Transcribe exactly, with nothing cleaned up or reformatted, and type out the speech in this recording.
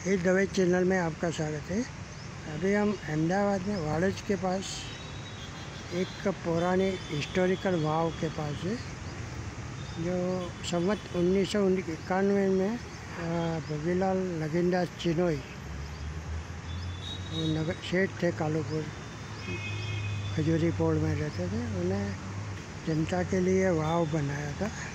इस दवाई चैनल में आपका स्वागत है। अभी हम अहमदाबाद में वाड़ज के पास एक पुरानी हिस्टोरिकल वाव के पास है, जो संवत उन्नीस सौ इक्यानवे में भगीलाल नगीनदास चिनोई वो नगर सेठ थे, कालूपुर खजूरी पोड़ में रहते थे। उन्हें जनता के लिए वाव बनाया था।